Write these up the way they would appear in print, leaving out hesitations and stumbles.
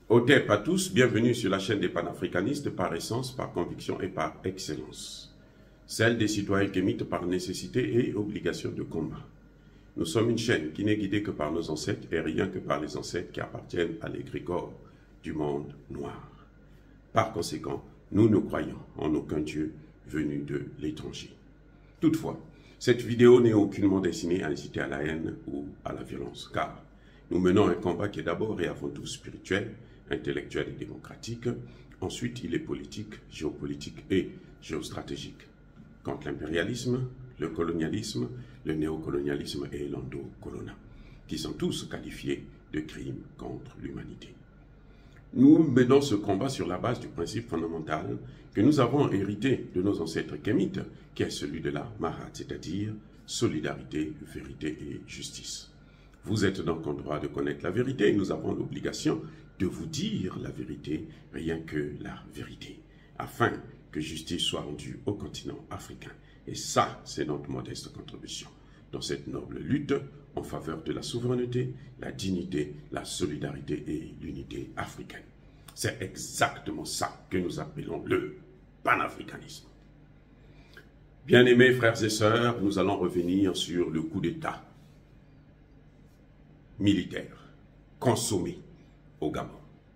Otep à tous, bienvenue sur la chaîne des panafricanistes par essence, par conviction et par excellence. Celle des citoyens kémites par nécessité et obligation de combat. Nous sommes une chaîne qui n'est guidée que par nos ancêtres et rien que par les ancêtres qui appartiennent à l'égrégore du monde noir. Par conséquent, nous ne croyons en aucun Dieu venu de l'étranger. Toutefois, cette vidéo n'est aucunement destinée à inciter à la haine ou à la violence, car nous menons un combat qui est d'abord et avant tout spirituel, intellectuel et démocratique. Ensuite, il est politique, géopolitique et géostratégique. Contre l'impérialisme, le colonialisme, le néocolonialisme et l'endocolona, qui sont tous qualifiés de crimes contre l'humanité. Nous menons ce combat sur la base du principe fondamental que nous avons hérité de nos ancêtres kémites, qui est celui de la Mahat, c'est-à-dire solidarité, vérité et justice. Vous êtes donc en droit de connaître la vérité et nous avons l'obligation de vous dire la vérité, rien que la vérité, afin que justice soit rendue au continent africain. Et ça, c'est notre modeste contribution dans cette noble lutte en faveur de la souveraineté, la dignité, la solidarité et l'unité africaine. C'est exactement ça que nous appelons le panafricanisme. Bien-aimés frères et sœurs, nous allons revenir sur le coup d'État militaire consommé au Gabon.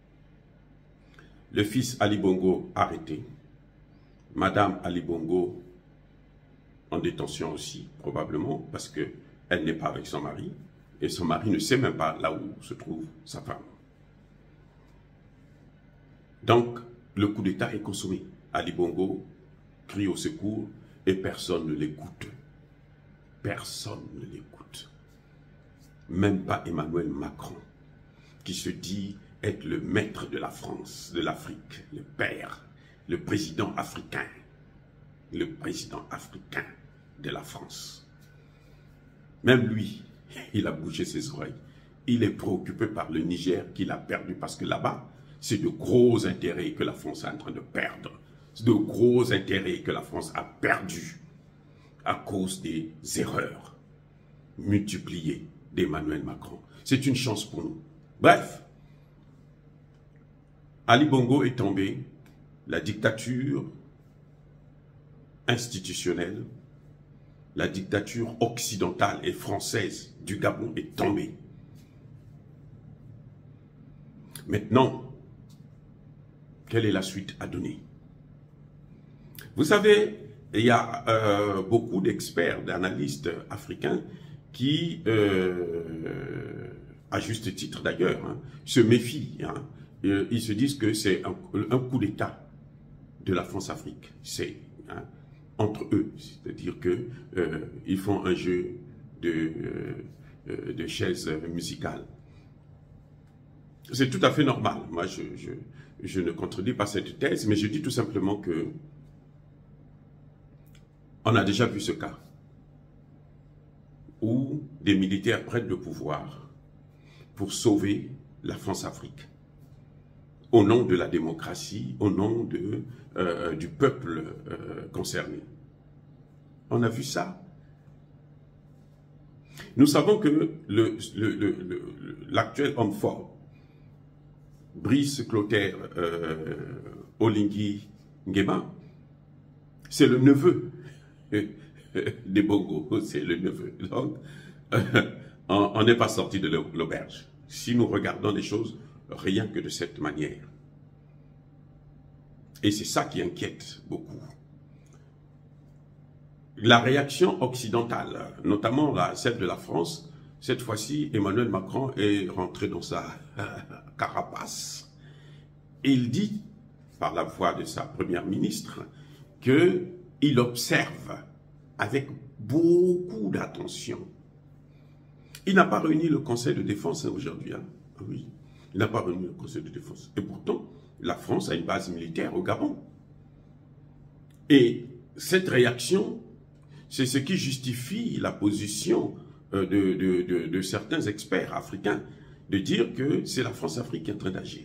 Le fils Ali Bongo arrêté, Madame Ali Bongo en détention aussi, probablement, parce qu'elle n'est pas avec son mari, et son mari ne sait même pas là où se trouve sa femme. Donc, le coup d'État est consommé. Ali Bongo crie au secours et personne ne l'écoute. Personne ne l'écoute. Même pas Emmanuel Macron, qui se dit être le maître de la France, de l'Afrique, le père, le président africain de la France. Même lui, il a bougé ses oreilles. Il est préoccupé par le Niger qu'il a perdu parce que là-bas, c'est de gros intérêts que la France est en train de perdre. C'est de gros intérêts que la France a perdu à cause des erreurs multipliées d'Emmanuel Macron. C'est une chance pour nous. Bref, Ali Bongo est tombé, la dictature institutionnelle, la dictature occidentale et française du Gabon est tombée. Maintenant, quelle est la suite à donner? Vous savez, il y a beaucoup d'experts, d'analystes africains qui, à juste titre d'ailleurs, se méfient. Ils se disent que c'est un coup d'État de la France-Afrique. C'est entre eux, c'est-à-dire qu'ils font un jeu de chaises musicales. C'est tout à fait normal. Moi, je ne contredis pas cette thèse, mais je dis tout simplement que on a déjà vu ce cas où des militaires prennent le pouvoir pour sauver la France-Afrique au nom de la démocratie, au nom du peuple concerné. On a vu ça. Nous savons que l'actuel homme fort, Brice Clotaire Oligui Nguema, c'est le neveu des Bongo, c'est le neveu. Donc, on n'est pas sorti de l'auberge. Si nous regardons les choses rien que de cette manière. Et c'est ça qui inquiète beaucoup. La réaction occidentale, notamment celle de la France, cette fois-ci, Emmanuel Macron est rentré dans sa carapace. Et il dit, par la voix de sa première ministre, qu'il observe avec beaucoup d'attention. Il n'a pas réuni le Conseil de défense aujourd'hui. Oui, il n'a pas réuni le Conseil de défense. Et pourtant, la France a une base militaire au Gabon. Et cette réaction, c'est ce qui justifie la position de certains experts africains de dire que c'est la France-Afrique qui est en train d'agir.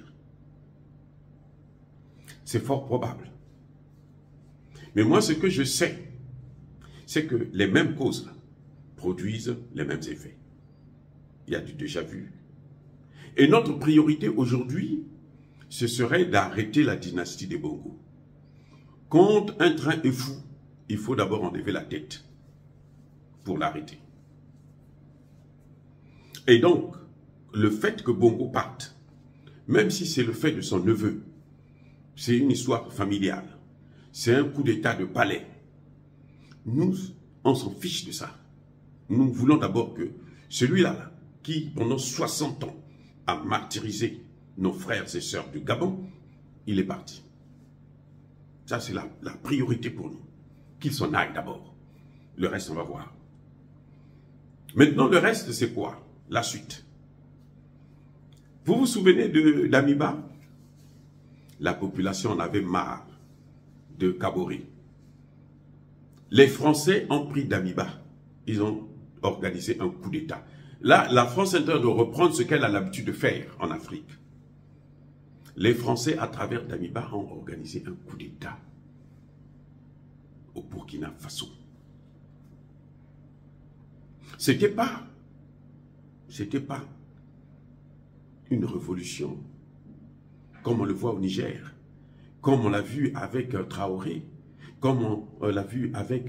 C'est fort probable. Mais moi, ce que je sais, c'est que les mêmes causes produisent les mêmes effets. Il y a du déjà vu. Et notre priorité aujourd'hui, ce serait d'arrêter la dynastie des Bongo. Quand un train est fou, il faut d'abord enlever la tête pour l'arrêter. Et donc, le fait que Bongo parte, même si c'est le fait de son neveu, c'est une histoire familiale, c'est un coup d'état de palais. Nous, on s'en fiche de ça. Nous voulons d'abord que celui-là, qui pendant 60 ans a martyrisé nos frères et sœurs du Gabon, il est parti. Ça, c'est la priorité pour nous. Qu'il s'en aille d'abord. Le reste, on va voir. Maintenant, le reste, c'est quoi? La suite. Vous vous souvenez d'Amiba? La population en avait marre de Kaboré. Les Français ont pris d'Amiba. Ils ont organisé un coup d'État. Là, la France est en train de reprendre ce qu'elle a l'habitude de faire en Afrique. Les Français, à travers Damiba, ont organisé un coup d'État au Burkina Faso. C'était pas une révolution comme on le voit au Niger, comme on l'a vu avec Traoré, comme on l'a vu avec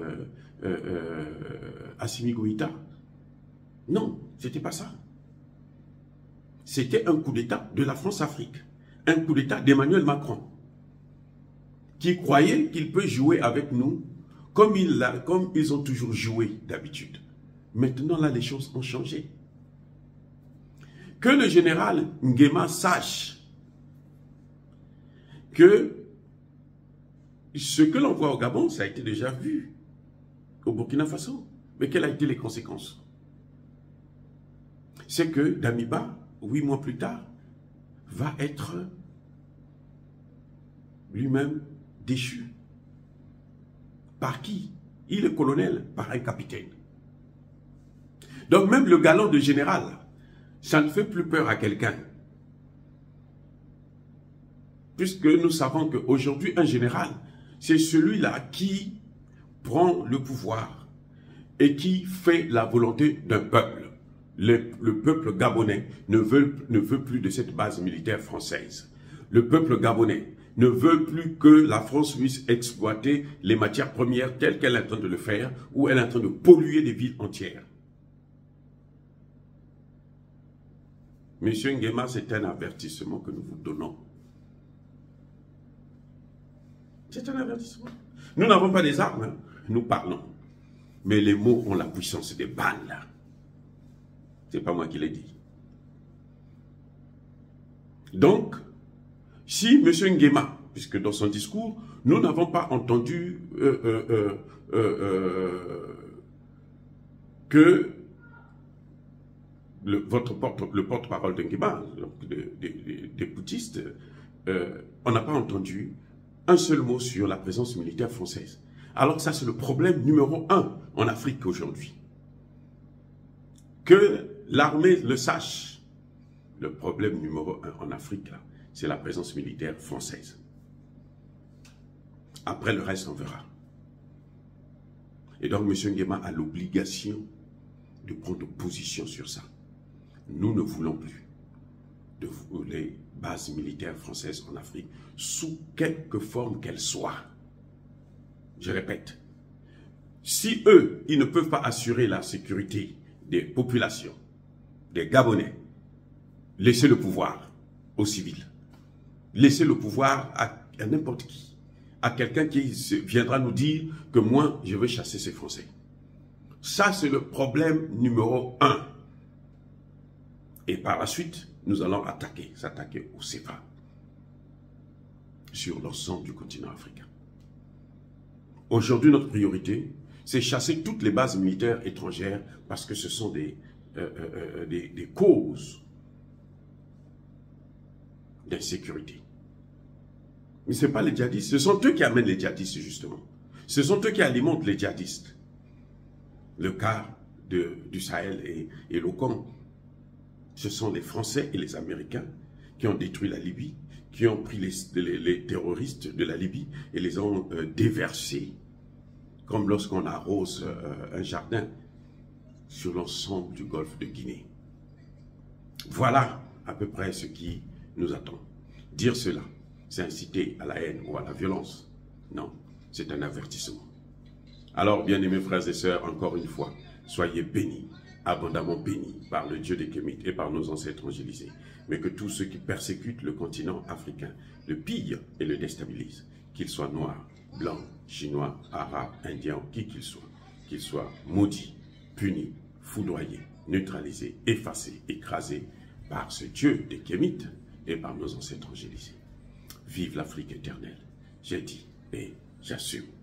Assimi Goïta. Non, c'était pas ça. C'était un coup d'État de la France-Afrique, un coup d'État d'Emmanuel Macron, qui croyait qu'il peut jouer avec nous comme ils ont toujours joué d'habitude. Maintenant, là, les choses ont changé. Que le général Nguema sache que ce que l'on voit au Gabon, ça a été déjà vu au Burkina Faso. Mais quelles ont été les conséquences? C'est que Damiba, 8 mois plus tard, va être lui-même déchu. Par qui? Il est colonel, par un capitaine. Donc même le galon de général, ça ne fait plus peur à quelqu'un. Puisque nous savons qu'aujourd'hui, un général, c'est celui-là qui prend le pouvoir et qui fait la volonté d'un peuple. Le peuple gabonais ne veut plus de cette base militaire française. Le peuple gabonais ne veut plus que la France puisse exploiter les matières premières telles qu'elle est en train de le faire, ou elle est en train de polluer des villes entières. Monsieur Nguema, c'est un avertissement que nous vous donnons. C'est un avertissement. Nous n'avons pas des armes, hein. Nous parlons. Mais les mots ont la puissance des balles. Ce n'est pas moi qui l'ai dit. Donc, si M. Nguema, puisque dans son discours, nous n'avons pas entendu que le porte-parole de Nguema, des poutistes, on n'a pas entendu un seul mot sur la présence militaire française. Alors ça, c'est le problème numéro 1 en Afrique aujourd'hui. Que l'armée le sache. Le problème numéro 1 en Afrique, c'est la présence militaire française. Après le reste, on verra. Et donc, M. Nguema a l'obligation de prendre position sur ça. Nous ne voulons plus de les bases militaires françaises en Afrique, sous quelque forme qu'elles soient. Je répète, si eux, ils ne peuvent pas assurer la sécurité des populations, des Gabonais, laissez le pouvoir aux civils. Laissez le pouvoir à n'importe qui. À quelqu'un qui viendra nous dire que moi, je veux chasser ces Français. Ça, c'est le problème numéro 1. Et par la suite, nous allons s'attaquer au CFA sur l'ensemble du continent africain. Aujourd'hui, notre priorité, c'est chasser toutes les bases militaires étrangères parce que ce sont des causes d'insécurité. Mais ce n'est pas les djihadistes, ce sont eux qui amènent les djihadistes justement. Ce sont eux qui alimentent les djihadistes. Le cas du Sahel et l'Okan, ce sont les Français et les Américains qui ont détruit la Libye, qui ont pris les terroristes de la Libye et les ont déversés, comme lorsqu'on arrose un jardin sur l'ensemble du golfe de Guinée. Voilà à peu près ce qui nous attend. Dire cela, c'est inciter à la haine ou à la violence. Non, c'est un avertissement. Alors, bien-aimés frères et sœurs, encore une fois, soyez bénis, abondamment bénis par le Dieu des Kémites et par nos ancêtres angélisés, mais que tous ceux qui persécutent le continent africain le pillent et le déstabilisent, qu'ils soient noirs, blancs, chinois, arabes, indiens, qui qu'ils soient maudits, punis, foudroyés, neutralisés, effacés, écrasés par ce Dieu des Kémites et par nos ancêtres angélisés. Vive l'Afrique éternelle, j'ai dit et j'assume.